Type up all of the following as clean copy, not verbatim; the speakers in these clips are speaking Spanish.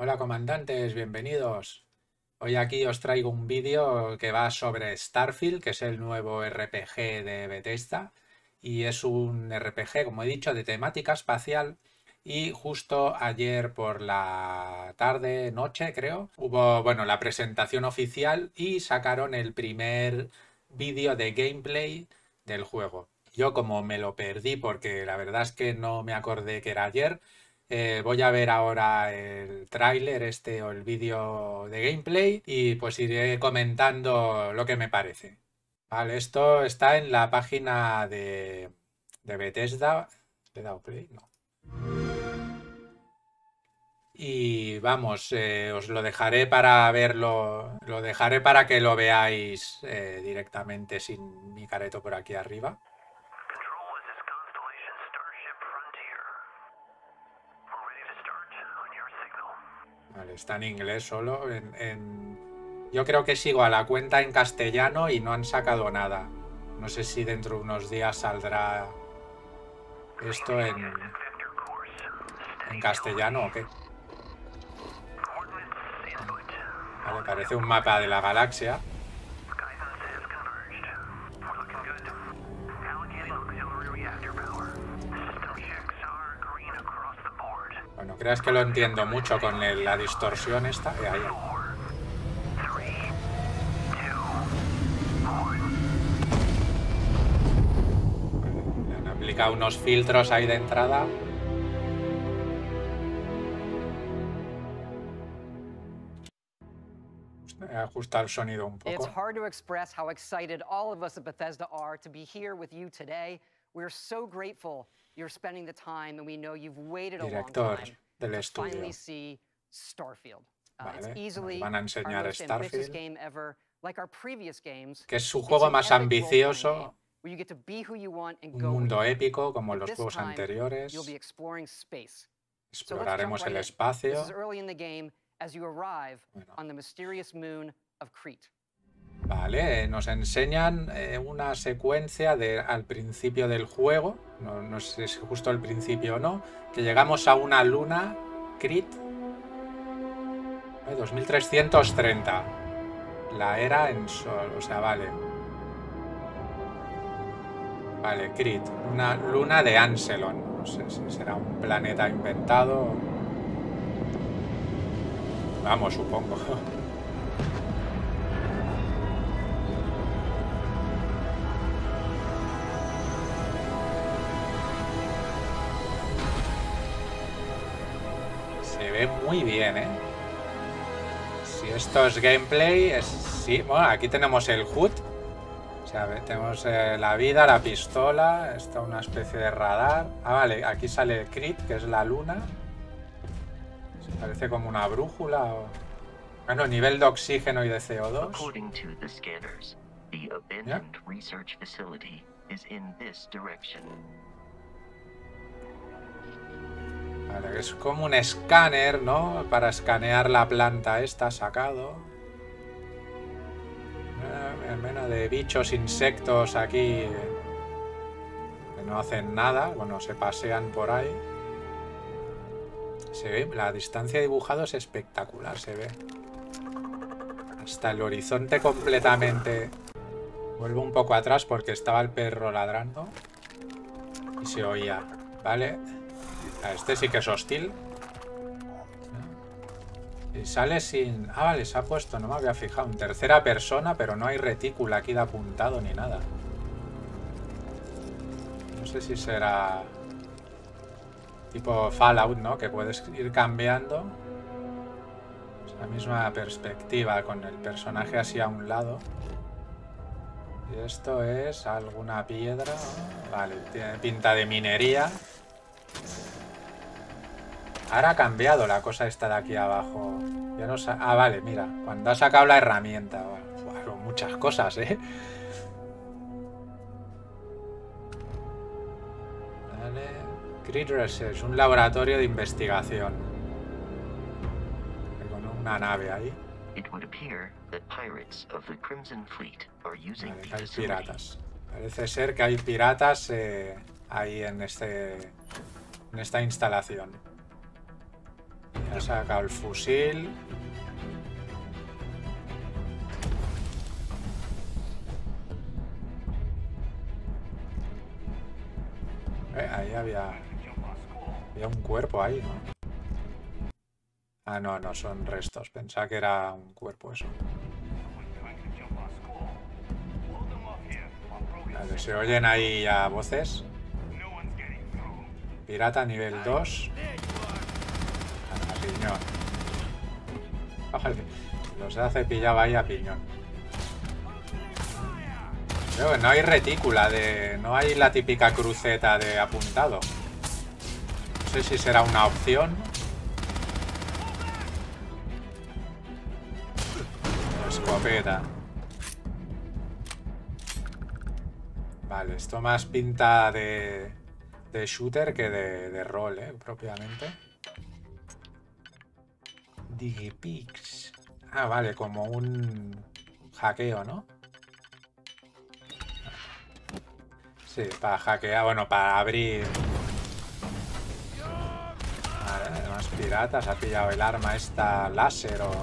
Hola comandantes, bienvenidos. Hoy aquí os traigo un vídeo que va sobre Starfield, que es el nuevo RPG de Bethesda. Y es un RPG, como he dicho, de temática espacial. Y justo ayer por la tarde, noche creo, hubo, bueno, la presentación oficial y sacaron el primer vídeo de gameplay del juego. Yo como me lo perdí porque la verdad es que no me acordé que era ayer, voy a ver ahora el tráiler o el vídeo de gameplay y pues iré comentando lo que me parece. Vale, esto está en la página de Bethesda. ¿Le he dado play? No. Y vamos, os lo dejaré para verlo, lo dejaré para que lo veáis directamente sin mi careto por aquí arriba. Vale, está en inglés solo. Yo creo que sigo a la cuenta en castellano y no han sacado nada. No sé si dentro de unos días saldrá esto en castellano o qué. Vale, parece un mapa de la galaxia. Bueno, creas que lo entiendo mucho con la distorsión esta. Ahí. Le han aplicado unos filtros ahí de entrada. Ajusta el sonido un It's poco. hard to express how excited all of us at Bethesda are to be here with you today. We're so grateful you're spending the time, and we know you've waited a long Director time del to estudio. finally see Starfield. It's Vale, easily nos van a our enseñar most ambitious Starfield, game ever. Like our previous games, que es su it's juego an más epic role-playing game ambicioso, where you get to be who you want and un go where you mundo want. épico como But los this juegos time, you'll be anteriores. exploring space. So let's jump Exploraremos right el in. This is espacio. early in the game as you arrive Bueno, on the mysterious moon of Crete. vale, nos enseñan una secuencia al principio del juego, no sé si es justo el principio o no, que llegamos a una luna, Crete, 2330, la era en sol, o sea, vale. Vale, Crete, una luna de Anselon, no sé si será un planeta inventado. Vamos, supongo. Se ve muy bien, ¿eh? Si esto es gameplay, sí. Bueno, aquí tenemos el HUD. O sea, tenemos la vida, la pistola. Esto es una especie de radar. Ah, vale, aquí sale el Crete, que es la luna. Parece como una brújula o... Bueno, nivel de oxígeno y de CO2. According to the scanners, the abandoned research facility is in this direction. Vale, es como un escáner, ¿no? Para escanear la planta esta sacado. Menos de bichos, insectos aquí que no hacen nada. Bueno, se pasean por ahí. Se ve, la distancia dibujada es espectacular, se ve. Hasta el horizonte completamente. Vuelvo un poco atrás porque estaba el perro ladrando. Y se oía. Vale. Este sí que es hostil. Y sale sin... Ah, vale, se ha puesto, no me había fijado. En tercera persona, pero no hay retícula aquí de apuntado ni nada. No sé si será... tipo Fallout, ¿no? Que puedes ir cambiando. Es la misma perspectiva con el personaje así a un lado. Y esto es alguna piedra. Vale, tiene pinta de minería. Ahora ha cambiado la cosa esta de aquí abajo. Ya no ah, vale, mira. Cuando ha sacado la herramienta. Bueno, muchas cosas, ¿eh? Vale. Crete Research, un laboratorio de investigación. Con una nave ahí. Vale, hay piratas. Parece ser que hay piratas ahí en esta instalación. Ha sacado el fusil. Ahí había un cuerpo ahí, ¿no? Ah, no, no, son restos. Pensaba que era un cuerpo eso. Vale, se oyen ahí ya voces. Pirata nivel 2. A piñón. Vale, los hace pillado ahí a piñón. Creo que no hay retícula de... No hay la típica cruceta de apuntado. No sé si será una opción. Escopeta. Vale, esto más pinta de shooter que de rol, propiamente. Digipix. Ah, vale, como un hackeo, ¿no? Sí, para hackear, bueno, para abrir. Vale, más piratas. Ha pillado el arma esta láser o...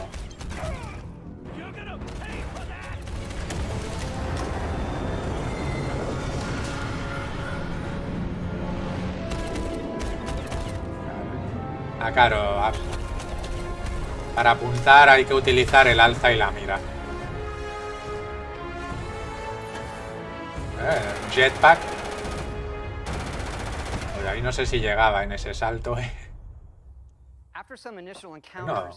Ah, claro, para apuntar hay que utilizar el alza y la mira. Jetpack. Pues ahí no sé si llegaba en ese salto. No.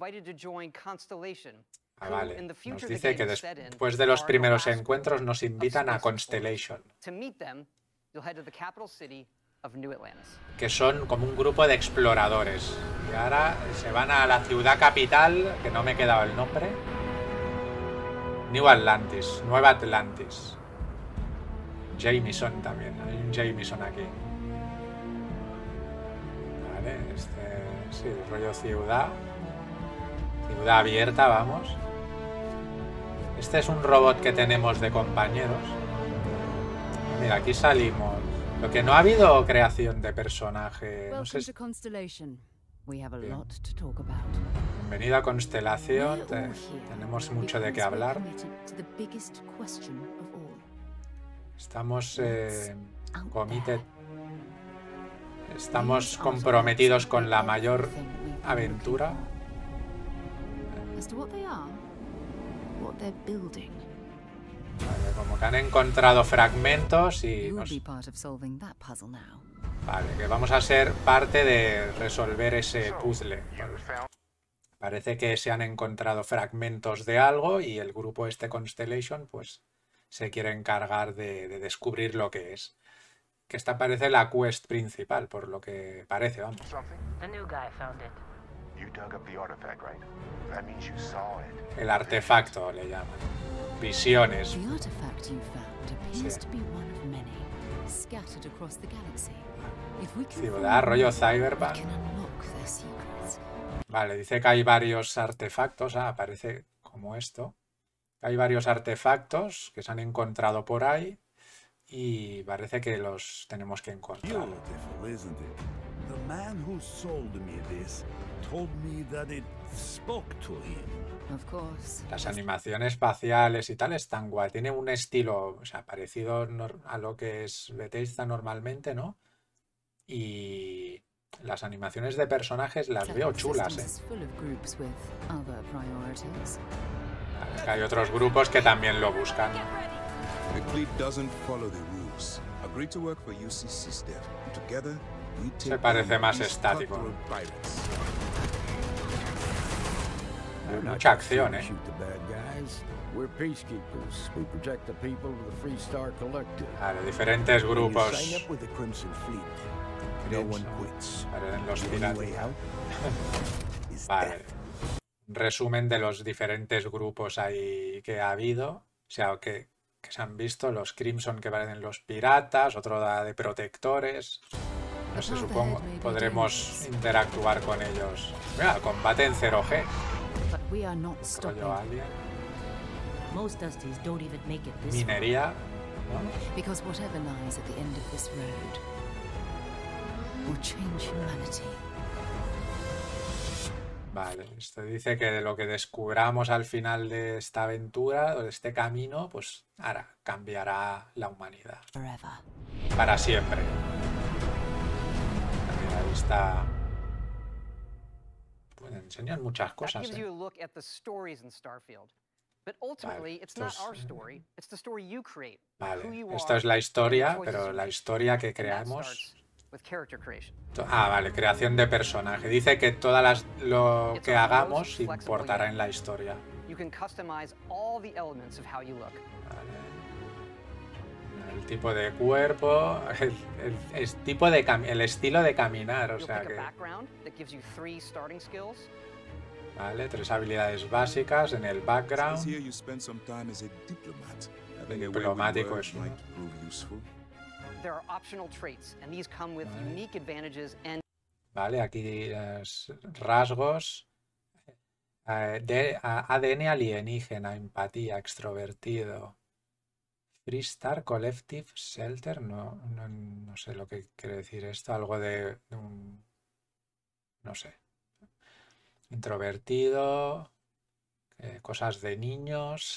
Ah, vale. Nos dice que después de los primeros encuentros nos invitan a Constellation. Que son como un grupo de exploradores. Y ahora se van a la ciudad capital, que no me he quedado el nombre. New Atlantis, Nueva Atlantis. Jameson también, hay un Jameson aquí. Vale, sí, rollo ciudad. Ciudad abierta, vamos. Este es un robot que tenemos de compañeros. Mira, aquí salimos. Lo que no ha habido creación de personaje. No sé si... Bienvenido a Constelación. Tenemos mucho de qué hablar. Estamos Estamos comprometidos con la mayor aventura. Vale, como que han encontrado fragmentos y Vale, que vamos a ser parte de resolver ese puzzle. Parece que se han encontrado fragmentos de algo y el grupo este Constellation pues se quiere encargar de descubrir lo que es. Que esta parece la quest principal, por lo que parece, vamos. El artefacto le llaman. Visiones. Sí. Ciudad, rollo cyberpunk. Vale, dice que hay varios artefactos. Ah, parece como esto. Hay varios artefactos que se han encontrado por ahí y parece que los tenemos que encontrar. Las animaciones faciales y tal están guay. Tiene un estilo, o sea, parecido a lo que es Bethesda normalmente, ¿no? Y las animaciones de personajes las veo chulas, Es que hay otros grupos que también lo buscan. Se parece más estático. Mucha acción, Vale, diferentes grupos. Los piratas. Vale. Resumen de los diferentes grupos ahí que ha habido. O sea, que se han visto. Los Crimson que parecen los piratas. Otro de protectores. No sé, supongo. Podremos interactuar con ellos. Mira, combate en 0G. Rollo alien. Minería. Vale, esto dice que de lo que descubramos al final de esta aventura o de este camino, pues ahora cambiará la humanidad. Para siempre. Mira, ahí está. Pues enseñan muchas That cosas, gives you a look at the stories in Starfield. But ultimately, it's not our story. It's the story you create. Vale, Who you esto are, es la historia, and the choices pero you la make. historia que And that creamos... starts with character creation. Ah, vale, creación de personaje. Dice que todas lo It's que our hagamos most flexible importará unit. en la historia. You can customize all the elements of how you look. Vale. El tipo de cuerpo, el tipo de el estilo de caminar, o You'll sea pick a que... background that gives you 3 starting skills. Vale, 3 habilidades básicas en el Says background. here you spent some time as a diplomat. Having a way with Diplomático words es might prove useful. There are optional traits, and these come with Vale. unique advantages and Vale, aquí rasgos. ADN alienígena, empatía, extrovertido. Freestar, Collective, Shelter, no sé lo que quiere decir esto, algo de un... no sé. Introvertido, cosas de niños,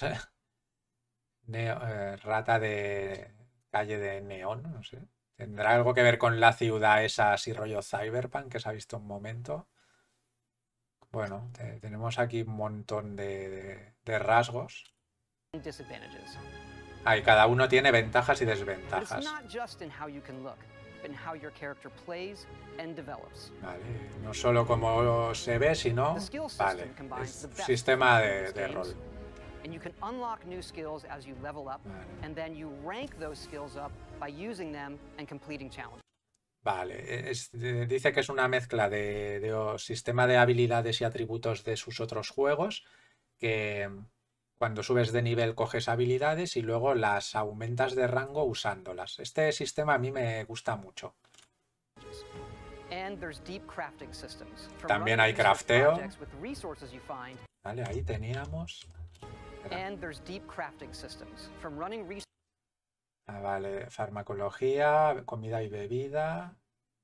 rata de calle de neón, no sé. ¿Tendrá algo que ver con la ciudad esa así rollo cyberpunk que se ha visto un momento? Bueno, tenemos aquí un montón de rasgos. disadvantages. Ah, y cada uno tiene ventajas y But it's desventajas. not just in how you can look, but in how your character plays and develops. Vale, no solo como se ve, sino... The skill Vale, system combines es the best sistema from previous de games, rol. and you can unlock new skills as you level up, Vale. and then you rank those skills up by using them and completing challenges. Vale, dice que es una mezcla de sistema de habilidades y atributos de sus otros juegos, que cuando subes de nivel coges habilidades y luego las aumentas de rango usándolas. Este sistema a mí me gusta mucho. And there's deep crafting systems. From También running hay research crafteo. projects with resources you find, Vale, ahí teníamos... Espera. and there's deep crafting systems. From running research Ah, vale, farmacología, comida y bebida,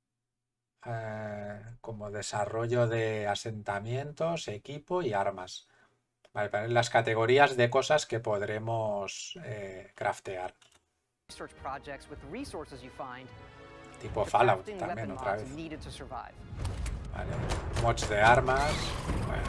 como desarrollo de asentamientos, equipo y armas. Vale, para las categorías de cosas que podremos craftear. projects with resources you find, Tipo to Fallout crafting también weapon otra mods vez. needed to survive. Vale, mods de armas. Bueno.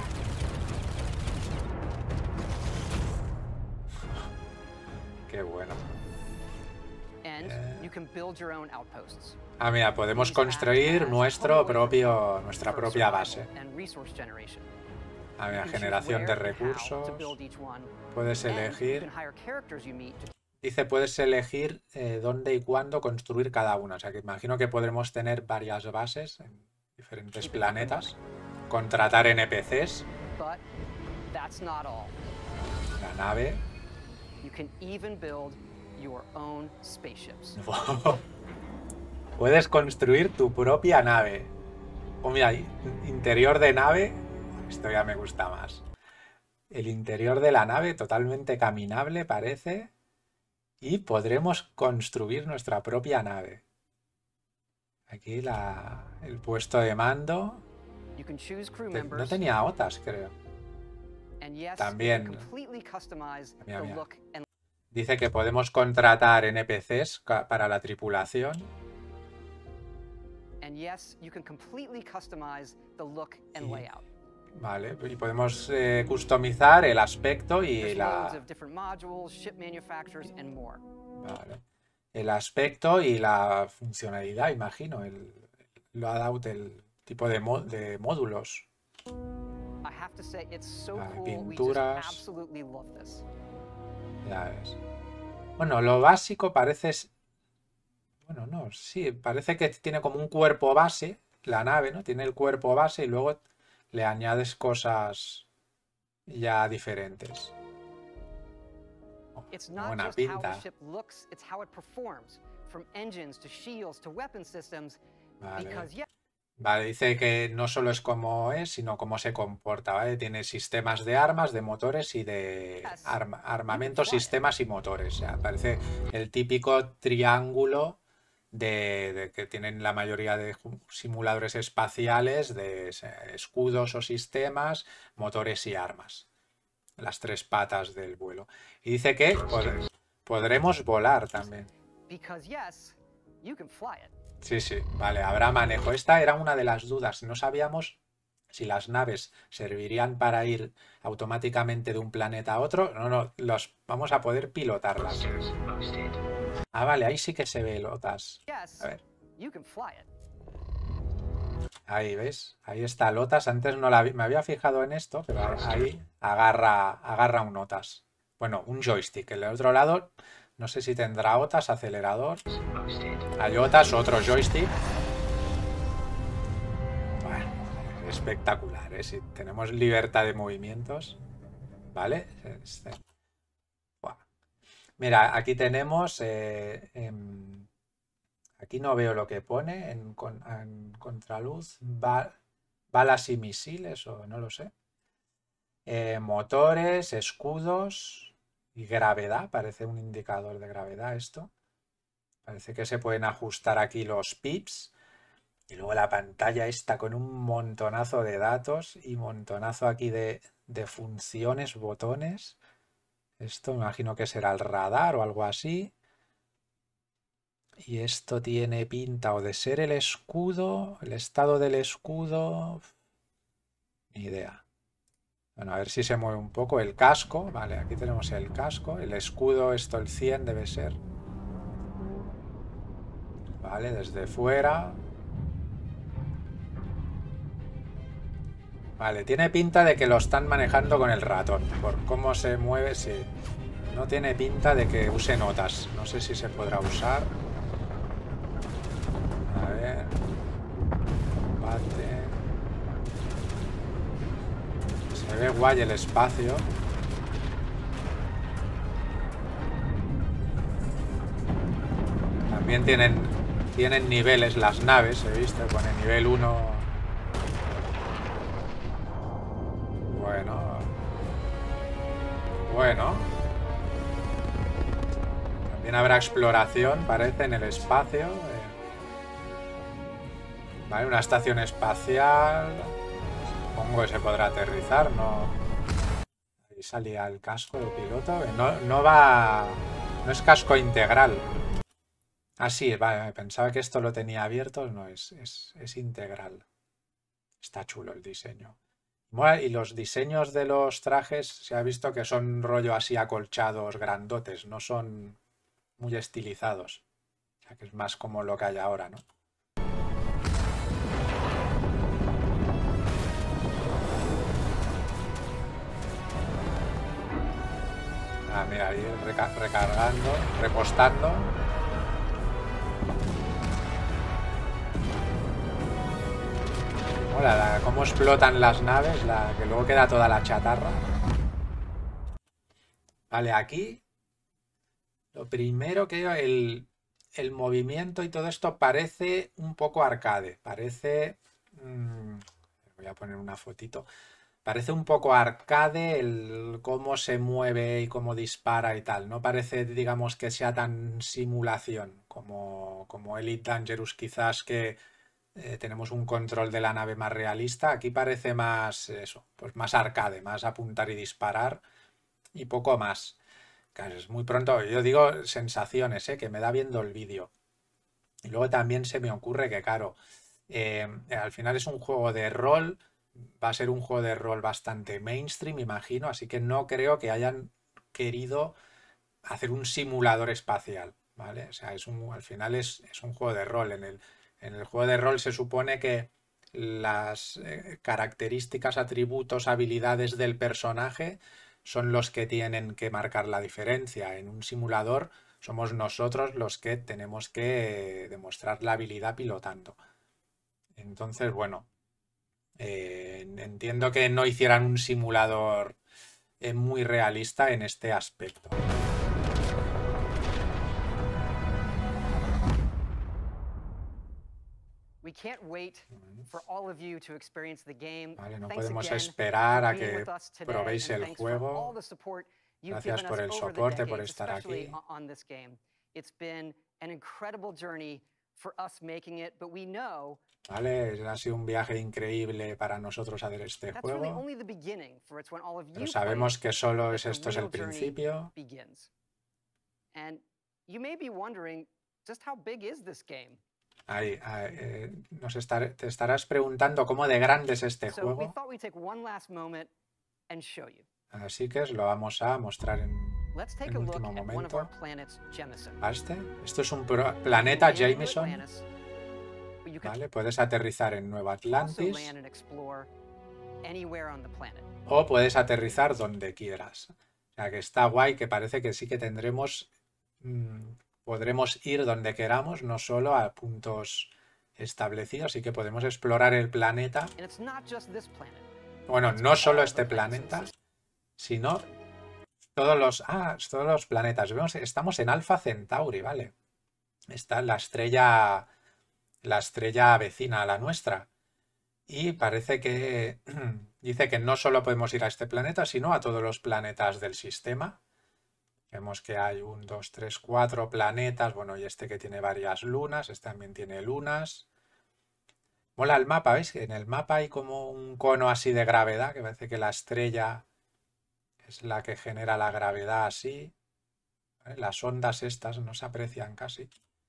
Qué bueno. And you can build your own outposts. Ah, mira, podemos These act construir as nuestra home away from nuestra for propia survival base. and resource generation. Ah, mira, You can choose generación de where and how recursos. to build each one, Puedes and you elegir. can hire characters you meet to Dice, puedes elegir dónde y cuándo construir cada una. O sea, que imagino que podremos tener varias bases en diferentes planetas. Contratar NPCs. But that's not all. La nave. You can even build your own spaceships. Puedes construir tu propia nave. Oh, mira, interior de nave. Esto ya me gusta más. El interior de la nave totalmente caminable parece. Y podremos construir nuestra propia nave. Aquí el puesto de mando. You can choose crew No members, tenía OTAS, creo. and yes, también- you can completely customize Mira, the mira. look and Dice que podemos contratar NPCs para la tripulación. yes, you can completely customize the look and Y- layout. Vale, y podemos customizar el aspecto y There's la... loads of different modules, ship manufacturers, and more. Vale. El aspecto y la funcionalidad, imagino. Lo ha dado el tipo de módulos. I have to say, it's so Vale, cool. We just pinturas. absolutely love this. Ya ves. Bueno, lo básico parece... Bueno, no, sí, parece que tiene como un cuerpo base, la nave, ¿no? Tiene el cuerpo base y luego le añades cosas ya diferentes. It's not Buena just how pinta. the ship looks, it's how it performs. From engines to shields to weapon systems. Vale. Because, yeah, Vale, dice que no solo es cómo es, sino cómo se comporta, ¿vale? Tiene sistemas de armas, de motores y de armamento, sistemas y motores. O sea, parece el típico triángulo de que tienen la mayoría de simuladores espaciales de escudos o sistemas, motores y armas. Las tres patas del vuelo. Y dice que podremos volar también. Because yes, you can fly it. Sí, sí, vale, habrá manejo. Esta era una de las dudas. No sabíamos si las naves servirían para ir automáticamente de un planeta a otro. No, los vamos a poder pilotarlas. Boosters boosted. Ah, vale, ahí sí que se ve Lotas. Yes, A ver, you can fly it. ahí ves, ahí está Lotas. Antes no la me había fijado en esto, pero ahí agarra un Lotas. Bueno, un joystick. En el otro lado, no sé si tendrá OTAS, acelerador. Boosted. Hay OTAS, otro joystick. Bueno, espectacular, ¿eh? Si tenemos libertad de movimientos, ¿vale? Buah. Mira, aquí tenemos... aquí no veo lo que pone en contraluz. Balas y misiles, o no lo sé. Motores, escudos y gravedad. Parece un indicador de gravedad esto. Parece que se pueden ajustar aquí los pips. Y luego la pantalla esta con un montonazo de datos y montonazo aquí de funciones, botones. Esto me imagino que será el radar o algo así. Y esto tiene pinta o de ser el escudo, el estado del escudo. Ni idea. Bueno, a ver si se mueve un poco. El casco, vale, aquí tenemos el casco. El escudo, esto el 100 debe ser. Vale, desde fuera. Vale, tiene pinta de que lo están manejando con el ratón. Por cómo se mueve, sí. No tiene pinta de que use notas. No sé si se podrá usar. A ver. Combate. Se ve guay el espacio. También tienen niveles las naves, he visto. Pone nivel 1. Bueno. También habrá exploración, parece, en el espacio. Vale, una estación espacial. Supongo que se podrá aterrizar, ¿no? Ahí salía el casco del piloto. No es casco integral. Ah, sí, vale, pensaba que esto lo tenía abierto. No, es integral. Está chulo el diseño. Y los diseños de los trajes se ha visto que son rollo así acolchados, grandotes, no son muy estilizados. O sea que es más como lo que hay ahora, ¿no? Ah, mira, ahí recargando, repostando. Hola, cómo explotan las naves, que luego queda toda la chatarra. Vale, aquí lo primero que veo, el movimiento y todo esto parece un poco arcade. Parece... voy a poner una fotito. Parece un poco arcade el cómo se mueve y cómo dispara y tal. No parece, digamos, que sea tan simulación como Elite Dangerous quizás, que tenemos un control de la nave más realista. Aquí parece más eso, pues más arcade, más apuntar y disparar y poco más. Claro, es muy pronto, yo digo sensaciones, que me da viendo el vídeo. Y luego también se me ocurre que, claro, al final es un juego de rol, va a ser un juego de rol bastante mainstream, imagino, así que no creo que hayan querido hacer un simulador espacial, ¿vale? O sea, al final es un juego de rol. En el juego de rol se supone que las características, atributos, habilidades del personaje son los que tienen que marcar la diferencia. En un simulador somos nosotros los que tenemos que demostrar la habilidad pilotando. Entonces, bueno, entiendo que no hicieran un simulador muy realista en este aspecto. Vale, no podemos esperar a que probéis el juego. Gracias por el soporte, por estar aquí. for us making it, but we know Vale, ha sido un viaje increíble para nosotros hacer este that's really juego, only the beginning, for it's when all of pero you sabemos play que solo that es the esto es el real journey principio. begins. And you may be wondering, just how big is this game? Te estarás preguntando cómo de grande es este So we juego, thought we'd take one last moment and show you. así que os lo vamos a mostrar Let's take en a look último at one of momento. our planets, Jemison. Esto es un planeta You can land in New Jameson, Atlantis, but you can ¿vale? Puedes aterrizar en Nueva also Atlantis land and explore anywhere on the planet. o puedes aterrizar donde quieras. O sea que está guay, que parece que sí que tendremos, podremos ir donde queramos, no solo a puntos establecidos, y que podemos explorar el planeta. And it's not just this planet. Bueno, no solo all este the planets in the planeta, system. sino todos los planetas. Vemos, estamos en Alpha Centauri, ¿vale? Está la estrella vecina a la nuestra. Y parece que dice que no solo podemos ir a este planeta, sino a todos los planetas del sistema. Vemos que hay 1, 2, 3, 4 planetas. Bueno, y este que tiene varias lunas, este también tiene lunas. Mola el mapa, ¿veis? En el mapa hay como un cono así de gravedad, que parece que la estrella es la que genera la gravedad así. ¿Vale? Las ondas estas no se aprecian casi.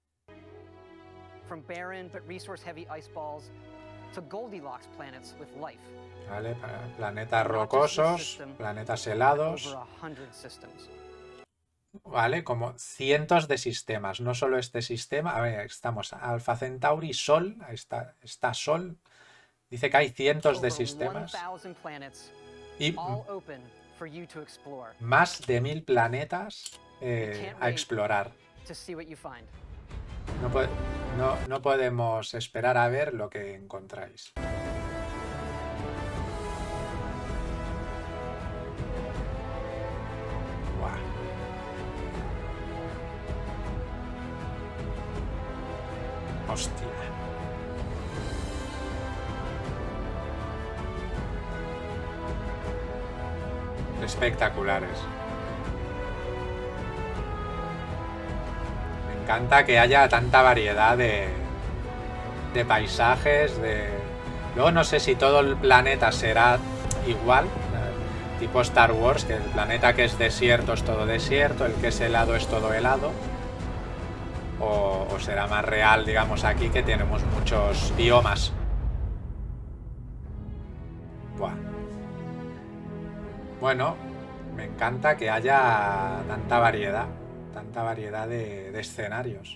From barren but resource-heavy ice balls to Goldilocks planets with life. ¿Vale? Planetas rocosos, planetas helados. Over 100 systems. Vale, como cientos de sistemas, no solo este sistema. A ver, estamos Alpha Centauri, Sol, ahí está Sol. Dice que hay cientos de Over sistemas 1,000 planets, y all open for you to explore. más de 1000 planetas can't a wait. explorar. To see what you find. No podemos esperar a ver lo que encontráis. Buah. Hostia. Espectaculares. Me encanta que haya tanta variedad de paisajes, Luego no sé si todo el planeta será igual, tipo Star Wars, que el planeta que es desierto es todo desierto, el que es helado es todo helado. O será más real, digamos, aquí, que tenemos muchos biomas. Buah. Bueno, me encanta que haya tanta variedad de escenarios.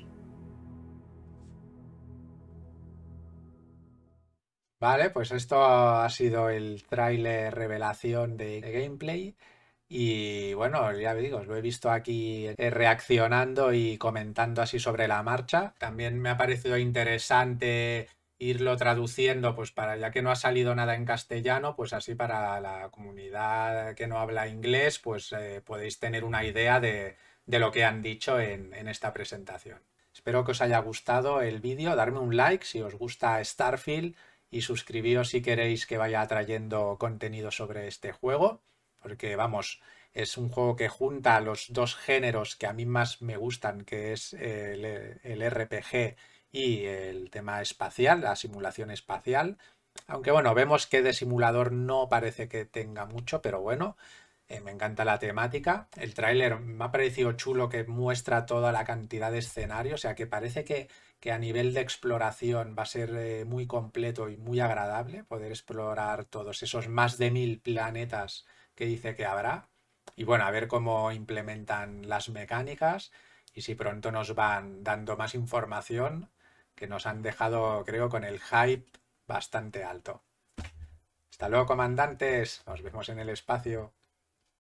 Vale, pues esto ha sido el tráiler revelación de gameplay. Y bueno, ya digo, os lo he visto aquí reaccionando y comentando así sobre la marcha. También me ha parecido interesante irlo traduciendo, pues ya que no ha salido nada en castellano, pues así para la comunidad que no habla inglés, pues podéis tener una idea de lo que han dicho en esta presentación. Espero que os haya gustado el vídeo, darme un like si os gusta Starfield y suscribíos si queréis que vaya trayendo contenido sobre este juego. Porque, vamos, es un juego que junta los dos géneros que a mí más me gustan, que es el RPG y el tema espacial, la simulación espacial. Aunque, bueno, vemos que de simulador no parece que tenga mucho, pero bueno, me encanta la temática. El tráiler me ha parecido chulo, que muestra toda la cantidad de escenarios, o sea que parece que a nivel de exploración va a ser muy completo y muy agradable poder explorar todos esos más de 1000 planetas que dice que habrá. Y bueno, a ver cómo implementan las mecánicas y si pronto nos van dando más información, que nos han dejado, creo, con el hype bastante alto. Hasta luego, comandantes. Nos vemos en el espacio.